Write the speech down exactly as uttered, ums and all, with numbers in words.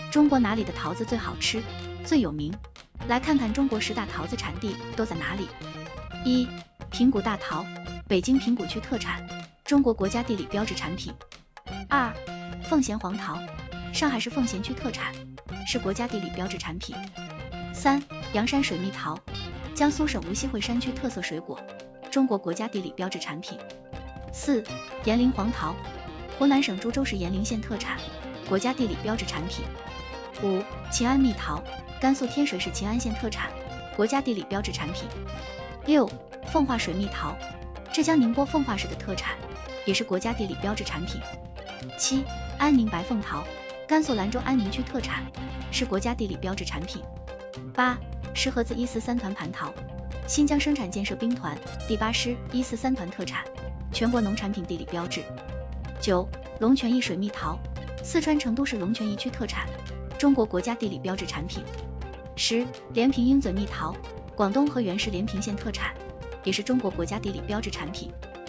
中国哪里的桃子最好吃、最有名？来看看中国十大桃子产地都在哪里。一、平谷大桃，北京平谷区特产，中国国家地理标志产品。二、奉贤黄桃，上海市奉贤区特产，是国家地理标志产品。三、阳山水蜜桃，江苏省无锡会山区特色水果，中国国家地理标志产品。四、延陵黄桃，湖南省株洲市延陵县特产，国家地理标志产品。五、秦安蜜桃，甘肃天水市秦安县特产，国家地理标志产品。六、奉化水蜜桃，浙江宁波奉化市的特产，也是国家地理标志产品。七、安宁白凤桃，甘肃兰州安宁区特产，是国家地理标志产品。八、石河子一四三团蟠桃，新疆生产建设兵团第八师一四三团特产，全国农产品地理标志。九、龙泉驿水蜜桃，四川成都市龙泉驿区特产，中国国家地理标志产品。十、连平鹰嘴蜜桃，广东河源市连平县特产，也是中国国家地理标志产品。